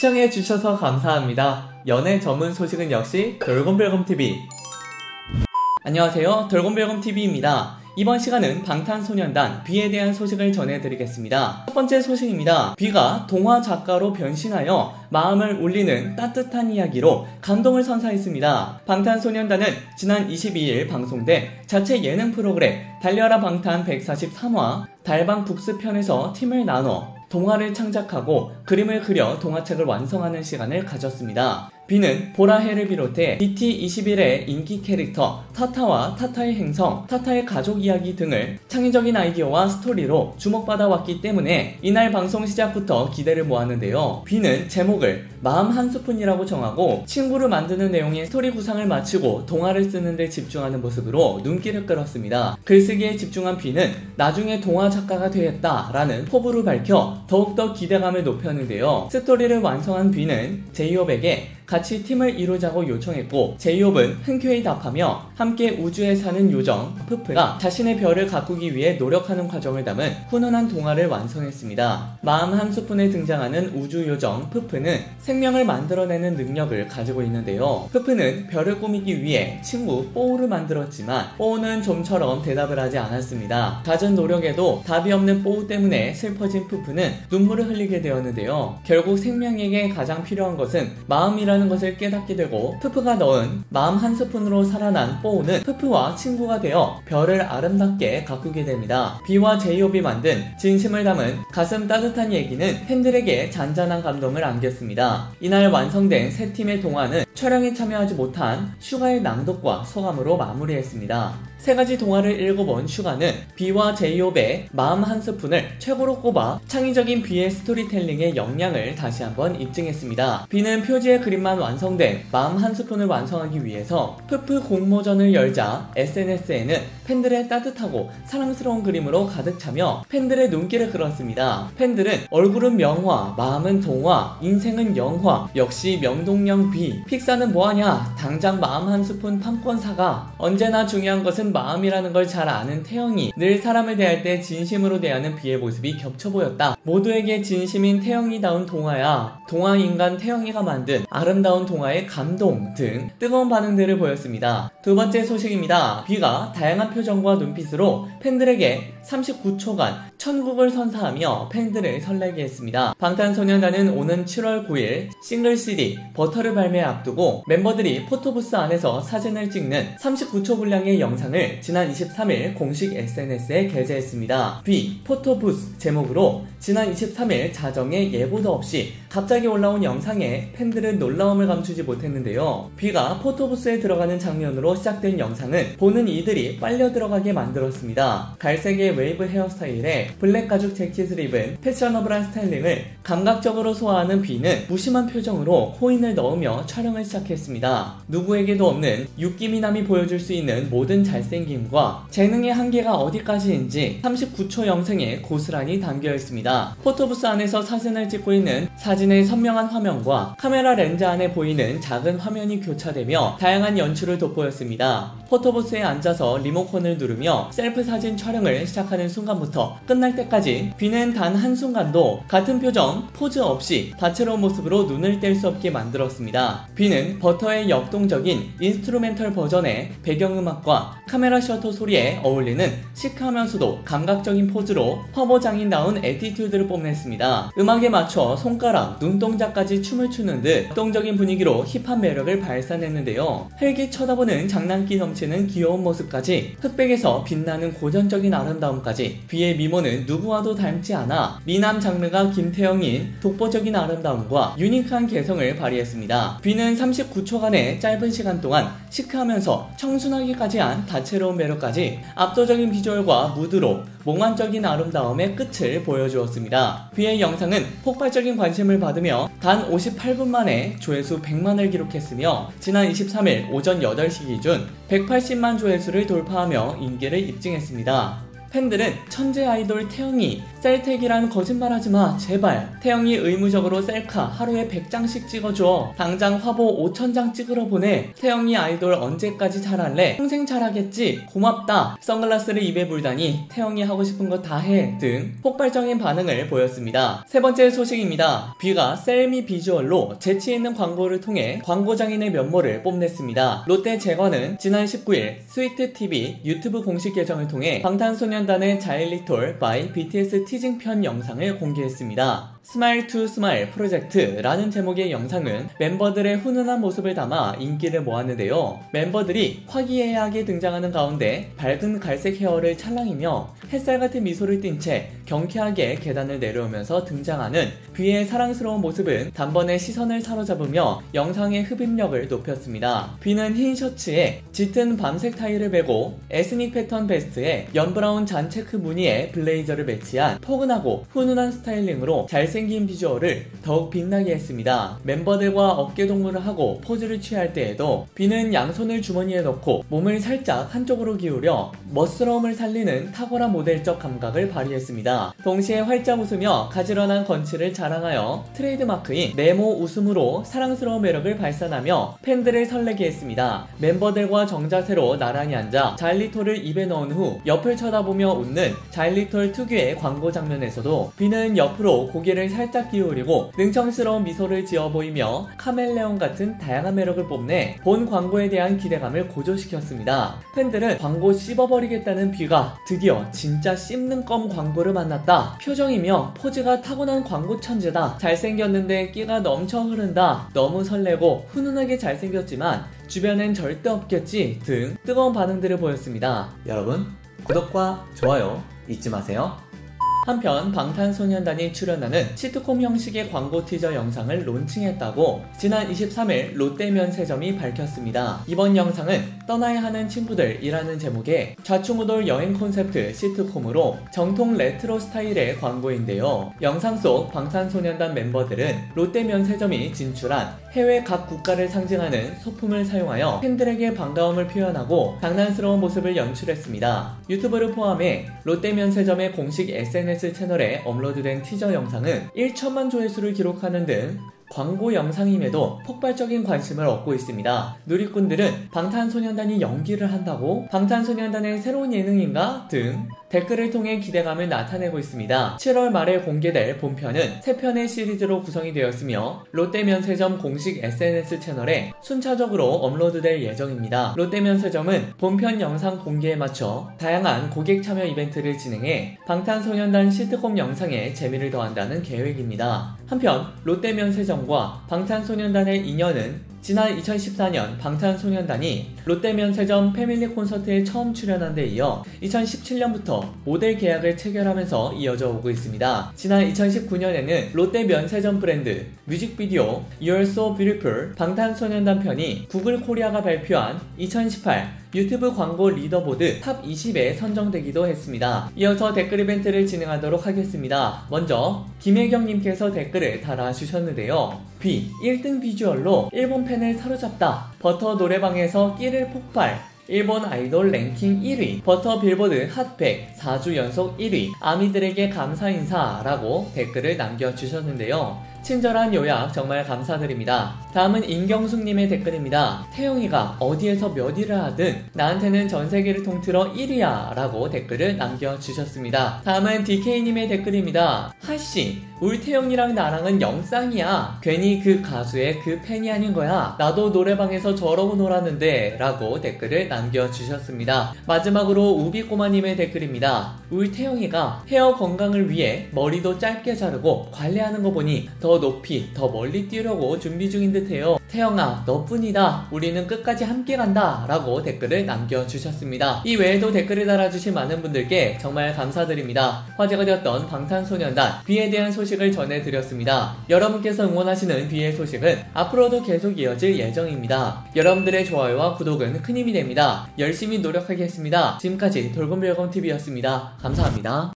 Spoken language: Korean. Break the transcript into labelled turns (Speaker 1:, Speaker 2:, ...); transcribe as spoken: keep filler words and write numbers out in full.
Speaker 1: 시청해주셔서 감사합니다. 연애 전문 소식은 역시 돌곰별곰티비. 안녕하세요, 돌곰별곰티비입니다. 이번 시간은 방탄소년단 B에 대한 소식을 전해드리겠습니다. 첫 번째 소식입니다. B가 동화 작가로 변신하여 마음을 울리는 따뜻한 이야기로 감동을 선사했습니다. 방탄소년단은 지난 이십이일 방송된 자체 예능 프로그램 달려라 방탄 백사십삼 화 달방 북스편에서 팀을 나눠 동화를 창작하고 그림을 그려 동화책을 완성하는 시간을 가졌습니다. B는 보라해를 비롯해 비티 이십일의 인기 캐릭터 타타와 타타의 행성, 타타의 가족 이야기 등을 창의적인 아이디어와 스토리로 주목받아 왔기 때문에 이날 방송 시작부터 기대를 모았는데요. B는 제목을 마음 한 스푼이라고 정하고 친구를 만드는 내용의 스토리 구상을 마치고 동화를 쓰는 데 집중하는 모습으로 눈길을 끌었습니다. 글쓰기에 집중한 B는 나중에 동화 작가가 되겠다라는 포부를 밝혀 더욱더 기대감을 높였는데요. 스토리를 완성한 B는 제이홉에게 같이 팀을 이루자고 요청했고 제이홉은 흔쾌히 답하며 함께 우주에 사는 요정 푸프가 자신의 별을 가꾸기 위해 노력하는 과정을 담은 훈훈한 동화를 완성했습니다. 마음 한 스푼에 등장하는 우주 요정 푸프는 생명을 만들어내는 능력을 가지고 있는데요. 푸프는 별을 꾸미기 위해 친구 뽀우를 만들었지만 뽀우는 좀처럼 대답을 하지 않았습니다. 갖은 노력에도 답이 없는 뽀우 때문에 슬퍼진 푸프는 눈물을 흘리게 되었는데요. 결국 생명에게 가장 필요한 것은 마음이라는 것을 깨닫게 되고 푸프가 넣은 마음 한 스푼으로 살아난 뽀우는 푸프와 친구가 되어 별을 아름답게 가꾸게 됩니다. B와 제이홉이 만든 진심을 담은 가슴 따뜻한 얘기는 팬들에게 잔잔한 감동을 안겼습니다. 이날 완성된 세 팀의 동화는 촬영에 참여하지 못한 슈가의 낭독과 소감으로 마무리했습니다. 세 가지 동화를 읽어본 슈가는 B와 제이홉의 마음 한 스푼을 최고로 꼽아 창의적인 B의 스토리텔링의 역량을 다시 한번 입증했습니다. B는 표지의 그림만 완성된 마음 한 스푼을 완성하기 위해서 푸프 공모전을 열자 에스엔에스에는 팬들의 따뜻하고 사랑스러운 그림으로 가득 차며 팬들의 눈길을 끌었습니다. 팬들은 얼굴은 명화, 마음은 동화, 인생은 영화, 역시 명동영 B, 픽사는 뭐하냐, 당장 마음 한 스푼 판권 사가, 언제나 중요한 것은 마음이라는 걸 잘 아는 태영이, 늘 사람을 대할 때 진심으로 대하는 B의 모습이 겹쳐 보였다. 모두에게 진심인 태영이다운 동화야, 동화인간 태영이가 만든 아름다운 동화의 감동 등 뜨거운 반응들을 보였습니다. 두 번째 소식입니다. B가 다양한 표정과 눈빛으로 팬들에게 삼십구 초간 천국을 선사하며 팬들을 설레게 했습니다. 방탄소년단은 오는 칠월 구일 싱글 씨디 버터를 발매 앞두고 멤버들이 포토부스 안에서 사진을 찍는 삼십구 초 분량의 영상을 지난 이십삼일 공식 에스엔에스에 게재했습니다. B 포토부스 제목으로 지난 이십삼일 자정에 예고도 없이 갑자기 올라온 영상에 팬들은 놀라움을 감추지 못했는데요. B가 포토부스에 들어가는 장면으로 시작된 영상은 보는 이들이 빨려 들어가게 만들었습니다. 갈색의 웨이브 헤어스타일에 블랙 가죽 재킷을 입은 패셔너블한 스타일링을 감각적으로 소화하는 B는 무심한 표정으로 코인을 넣으며 촬영을 시작했습니다. 누구에게도 없는 육기미남이 보여줄 수 있는 모든 잘생김과 재능의 한계가 어디까지인지 삼십구 초 영상에 고스란히 담겨있습니다. 포토부스 안에서 사진을 찍고 있는 사진의 선명한 화면과 카메라 렌즈 안에 보이는 작은 화면이 교차되며 다양한 연출을 돋보였습니다. 포토부스에 앉아서 리모컨을 누르며 셀프 사진 촬영을 시작하는 순간부터 끝날 때까지 B는 단 한순간도 같은 표정, 포즈 없이 다채로운 모습으로 눈을 뗄 수 없게 만들었습니다. B는 버터의 역동적인 인스트루멘털 버전의 배경음악과 카메라 셔터 소리에 어울리는 시크하면서도 감각적인 포즈로 화보장인다운 애티튜드를 뽐냈습니다. 음악에 맞춰 손가락, 눈동자까지 춤을 추는 듯 역동적인 분위기로 힙한 매력을 발산했는데요. 헬기 쳐다보는 장난기 넘치는 귀여운 모습까지 흑백에서 빛나는 고전적인 아름다움까지 B의 미모는 누구와도 닮지 않아 미남 장르가 김태형인 독보적인 아름다움과 유니크한 개성을 발휘했습니다. B는 삼십구 초간의 짧은 시간 동안 시크하면서 청순하기까지 한 다채로운 매력까지 압도적인 비주얼과 무드로 몽환적인 아름다움의 끝을 보여주었습니다. B의 영상은 폭발적인 관심을 받으며 단 오십팔 분 만에 조회수 백만을 기록했으며 지난 이십삼일 오전 여덟 시 기준 백팔십만 조회수를 돌파하며 인기를 입증했습니다. 팬들은 천재 아이돌 태영이 셀택이란 거짓말하지마 제발, 태영이 의무적으로 셀카 하루에 백 장씩 찍어줘, 당장 화보 오천 장 찍으러 보내, 태영이 아이돌 언제까지 잘할래, 평생 잘하겠지, 고맙다, 선글라스를 입에 물다니 태영이 하고 싶은 거 다 해 등 폭발적인 반응을 보였습니다. 세 번째 소식입니다. 뷔가 셀미 비주얼로 재치있는 광고를 통해 광고장인의 면모를 뽐냈습니다. 롯데 제거는 지난 십구 일 스위트티비 유튜브 공식 계정을 통해 방탄소년단의 자일리톨 by 비티에스 티징편 영상을 공개했습니다. 스마일 투 스마일 프로젝트라는 제목의 영상은 멤버들의 훈훈한 모습을 담아 인기를 모았는데요. 멤버들이 화기애애하게 등장하는 가운데 밝은 갈색 헤어를 찰랑이며 햇살 같은 미소를 띤 채 경쾌하게 계단을 내려오면서 등장하는 뷔의 사랑스러운 모습은 단번에 시선을 사로잡으며 영상의 흡입력을 높였습니다. 뷔는 흰 셔츠에 짙은 밤색 타이를 메고 에스닉 패턴 베스트에 연브라운 잔체크 무늬의 블레이저를 매치한 포근하고 훈훈한 스타일링으로 잘생긴 비주얼을 더욱 빛나게 했습니다. 멤버들과 어깨동무를 하고 포즈를 취할 때에도 뷔는 양손을 주머니에 넣고 몸을 살짝 한쪽으로 기울여 멋스러움을 살리는 탁월한 모델적 감각을 발휘했습니다. 동시에 활짝 웃으며 가지런한 건치를 자랑하여 트레이드마크인 네모 웃음으로 사랑스러운 매력을 발산하며 팬들을 설레게 했습니다. 멤버들과 정자세로 나란히 앉아 자일리톨을 입에 넣은 후 옆을 쳐다보며 웃는 자일리톨 특유의 광고 장면에서도 뷔는 옆으로 고개를 살짝 기울이고 능청스러운 미소를 지어 보이며 카멜레온 같은 다양한 매력을 뽐내 본 광고에 대한 기대감을 고조시켰습니다. 팬들은 광고 씹어버리겠다는 뷔가 드디어 진짜 씹는 껌 광고를 만났다, 표정이며 포즈가 타고난 광고 천재다, 잘생겼는데 끼가 넘쳐 흐른다, 너무 설레고 훈훈하게 잘생겼지만 주변엔 절대 없겠지 등 뜨거운 반응들을 보였습니다. 여러분 구독과 좋아요 잊지 마세요. 한편 방탄소년단이 출연하는 시트콤 형식의 광고 티저 영상을 론칭했다고 지난 이십삼 일 롯데면세점이 밝혔습니다. 이번 영상은 떠나야 하는 친구들이라는 제목의 좌충우돌 여행 콘셉트 시트콤으로 정통 레트로 스타일의 광고인데요. 영상 속 방탄소년단 멤버들은 롯데면세점이 진출한 해외 각 국가를 상징하는 소품을 사용하여 팬들에게 반가움을 표현하고 장난스러운 모습을 연출했습니다. 유튜브를 포함해 롯데면세점의 공식 에스엔에스 채널에 업로드된 티저 영상은 천만 조회수를 기록하는 등 광고 영상임에도 폭발적인 관심을 얻고 있습니다. 누리꾼들은 방탄소년단이 연기를 한다고? 방탄소년단의 새로운 예능인가? 등 댓글을 통해 기대감을 나타내고 있습니다. 칠월 말에 공개될 본편은 세 편의 시리즈로 구성이 되었으며 롯데면세점 공식 에스엔에스 채널에 순차적으로 업로드될 예정입니다. 롯데면세점은 본편 영상 공개에 맞춰 다양한 고객 참여 이벤트를 진행해 방탄소년단 시트콤 영상에 재미를 더한다는 계획입니다. 한편 롯데면세점과 방탄소년단의 인연은 지난 이천십사 년 방탄소년단이 롯데면세점 패밀리 콘서트에 처음 출연한 데 이어 이천십칠 년부터 모델 계약을 체결하면서 이어져 오고 있습니다. 지난 이천십구 년에는 롯데면세점 브랜드 뮤직비디오 You're So Beautiful 방탄소년단 편이 구글 코리아가 발표한 이천십팔 유튜브 광고 리더보드 탑 이십에 선정되기도 했습니다. 이어서 댓글 이벤트를 진행하도록 하겠습니다. 먼저 김혜경님께서 댓글을 달아주셨는데요. 뷔 일 등 비주얼로 일본 팬을 사로잡다. 버터 노래방에서 끼를 폭발. 일본 아이돌 랭킹 일 위, 버터 빌보드 핫백 사 주 연속 일 위, 아미들에게 감사 인사라고 댓글을 남겨주셨는데요. 친절한 요약 정말 감사드립니다. 다음은 임경숙님의 댓글입니다. 태영이가 어디에서 몇 일을 하든 나한테는 전세계를 통틀어 일 위야 라고 댓글을 남겨주셨습니다. 다음은 디케이님의 댓글입니다. 하씨, 우리 태영이랑 나랑은 영쌍이야. 괜히 그 가수의 그 팬이 아닌 거야. 나도 노래방에서 저러고 놀았는데 라고 댓글을 남겨주셨습니다. 마지막으로 우비꼬마님의 댓글입니다. 우리 태영이가 헤어 건강을 위해 머리도 짧게 자르고 관리하는 거 보니 더 높이 더 멀리 뛰려고 준비 중인 듯해요. 태영아 너뿐이다. 우리는 끝까지 함께 간다 라고 댓글을 남겨주셨습니다. 이 외에도 댓글을 달아주신 많은 분들께 정말 감사드립니다. 화제가 되었던 방탄소년단 뷔에 대한 소식을 전해드렸습니다. 여러분께서 응원하시는 뷔의 소식은 앞으로도 계속 이어질 예정입니다. 여러분들의 좋아요와 구독은 큰 힘이 됩니다. 열심히 노력하겠습니다. 지금까지 돌곰별검티비였습니다. 감사합니다.